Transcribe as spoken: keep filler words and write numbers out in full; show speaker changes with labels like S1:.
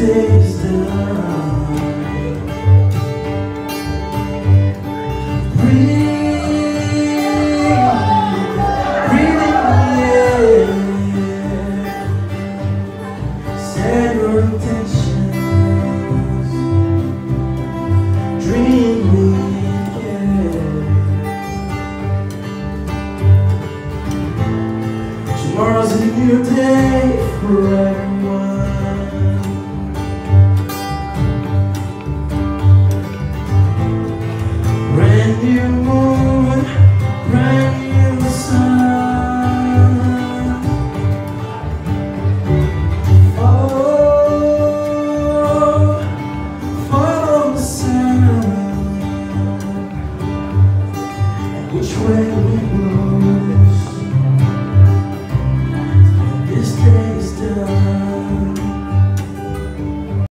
S1: day's done. Breathe, breathe in the air. Set your intentions. Dream big, yeah. Tomorrow's a new day, forever.